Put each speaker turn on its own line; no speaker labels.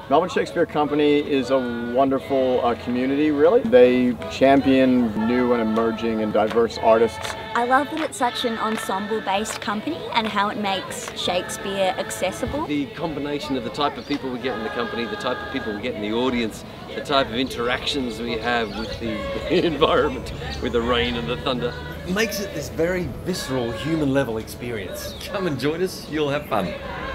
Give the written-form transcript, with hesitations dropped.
Melbourne Shakespeare Company is a wonderful community, really. They champion new and emerging and diverse artists.
I love that it's such an ensemble-based company and how it makes Shakespeare accessible.
The combination of the type of people we get in the company, the type of people we get in the audience, the type of interactions we have with the environment, with the rain and the thunder, makes it this very visceral, human level experience. Come and join us, you'll have fun.